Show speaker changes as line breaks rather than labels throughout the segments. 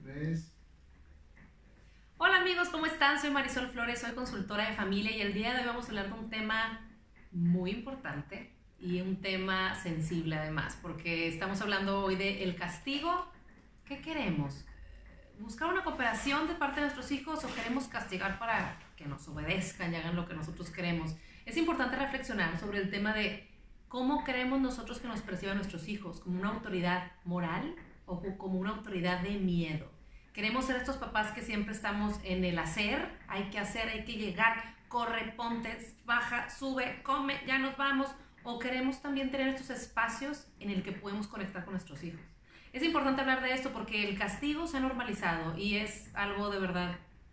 3.
Hola amigos, ¿cómo están? Soy Marisol Flores, soy consultora de familia y el día de hoy vamos a hablar de un tema muy importante y un tema sensible además, porque estamos hablando hoy del castigo. ¿Qué queremos? ¿Buscar una cooperación de parte de nuestros hijos o queremos castigar para que nos obedezcan y hagan lo que nosotros queremos? Es importante reflexionar sobre el tema de cómo queremos nosotros que nos perciban nuestros hijos, como una autoridad moral o como una autoridad de miedo. Queremos ser estos papás que siempre estamos en el hacer, hay que llegar, corre, ponte, baja, sube, come, ya nos vamos. O queremos también tener estos espacios en el que podemos conectar con nuestros hijos. Es importante hablar de esto porque el castigo se ha normalizado y es algo de verdad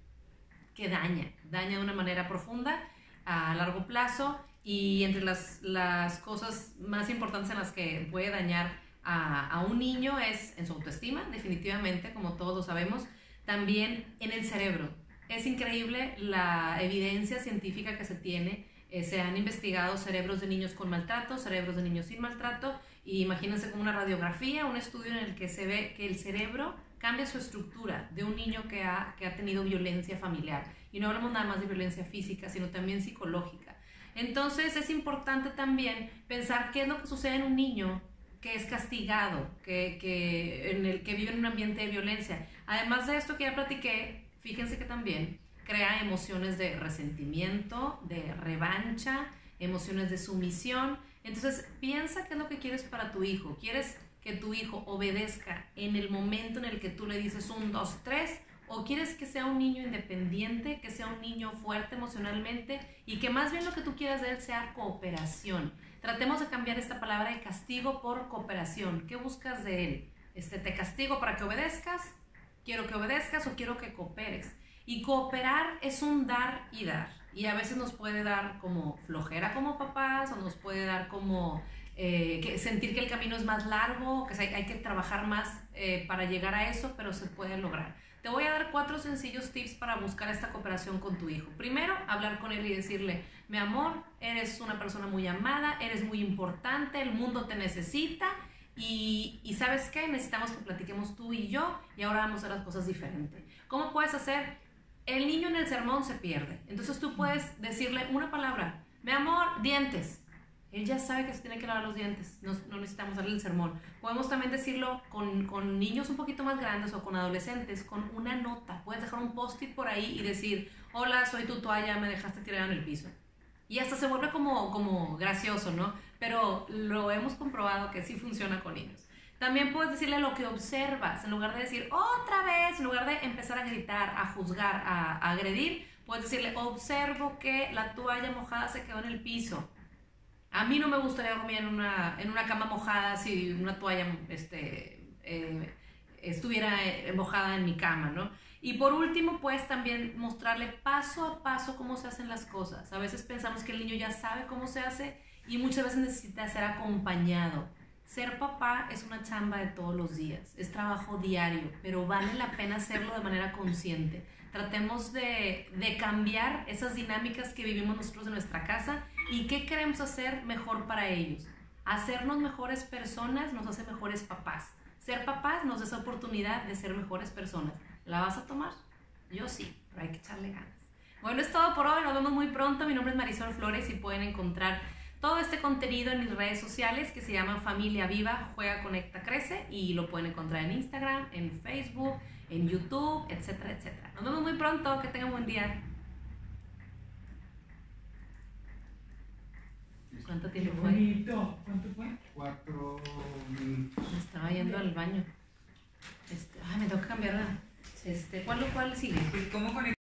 que daña de una manera profunda a largo plazo, y entre las cosas más importantes en las que puede dañar a un niño es en su autoestima, definitivamente, como todos lo sabemos, también en el cerebro. Es increíble la evidencia científica que se tiene. Se han investigado cerebros de niños con maltrato, cerebros de niños sin maltrato, y imagínense como una radiografía, un estudio en el que se ve que el cerebro cambia su estructura de un niño que ha tenido violencia familiar. Y no hablamos nada más de violencia física, sino también psicológica. Entonces es importante también pensar qué es lo que sucede en un niño que es castigado, en el que vive en un ambiente de violencia. Además de esto que ya platiqué, fíjense que también crea emociones de resentimiento, de revancha, emociones de sumisión. Entonces piensa qué es lo que quieres para tu hijo. ¿Quieres que tu hijo obedezca en el momento en el que tú le dices 1, 2, 3? ¿O quieres que sea un niño independiente, que sea un niño fuerte emocionalmente y que más bien lo que tú quieras de él sea cooperación? Tratemos de cambiar esta palabra de castigo por cooperación. ¿Qué buscas de él? ¿Te castigo para que obedezcas? ¿Quiero que obedezcas o quiero que cooperes? Y cooperar es un dar y dar. Y a veces nos puede dar como flojera como papás, o nos puede dar como sentir que el camino es más largo, que hay que trabajar más para llegar a eso, pero se puede lograr. Te voy a dar 4 sencillos tips para buscar esta cooperación con tu hijo. Primero, hablar con él y decirle: mi amor, eres una persona muy amada, eres muy importante, el mundo te necesita y ¿sabes qué? Necesitamos que platiquemos tú y yo, y ahora vamos a hacer las cosas diferentes. ¿Cómo puedes hacer? El niño en el sermón se pierde. Entonces tú puedes decirle una palabra: mi amor, dientes. Él ya sabe que se tiene que lavar los dientes, no necesitamos darle el sermón. Podemos también decirlo con niños un poquito más grandes o con adolescentes, con una nota. Puedes dejar un post-it por ahí y decir: hola, soy tu toalla, me dejaste tirada en el piso. Y hasta se vuelve como gracioso, ¿no? Pero lo hemos comprobado que sí funciona con niños. También puedes decirle lo que observas, en lugar de decir otra vez, en lugar de empezar a gritar, a juzgar, a agredir, puedes decirle: observo que la toalla mojada se quedó en el piso. A mí no me gustaría dormir en una cama mojada si una toalla estuviera mojada en mi cama, ¿no? Y por último, pues también mostrarle paso a paso cómo se hacen las cosas. A veces pensamos que el niño ya sabe cómo se hace y muchas veces necesita ser acompañado. Ser papá es una chamba de todos los días, es trabajo diario, pero vale la pena hacerlo de manera consciente. Tratemos de cambiar esas dinámicas que vivimos nosotros en nuestra casa y qué queremos hacer mejor para ellos. Hacernos mejores personas nos hace mejores papás. Ser papás nos da esa oportunidad de ser mejores personas. ¿La vas a tomar? Yo sí, pero hay que echarle ganas. Bueno, es todo por hoy, nos vemos muy pronto. Mi nombre es Marisol Flores y pueden encontrar todo este contenido en mis redes sociales que se llaman Familia Viva, Juega, Conecta, Crece, y lo pueden encontrar en Instagram, en Facebook, en YouTube, etcétera, etcétera. Nos vemos muy pronto, que tengan buen día. ¿Cuánto tiempo fue?
Bonito. ¿Cuánto fue?
4 minutos.
Me estaba yendo al baño. Me tengo que cambiar. ¿Cuál sigue?
Pues, ¿cómo conectar?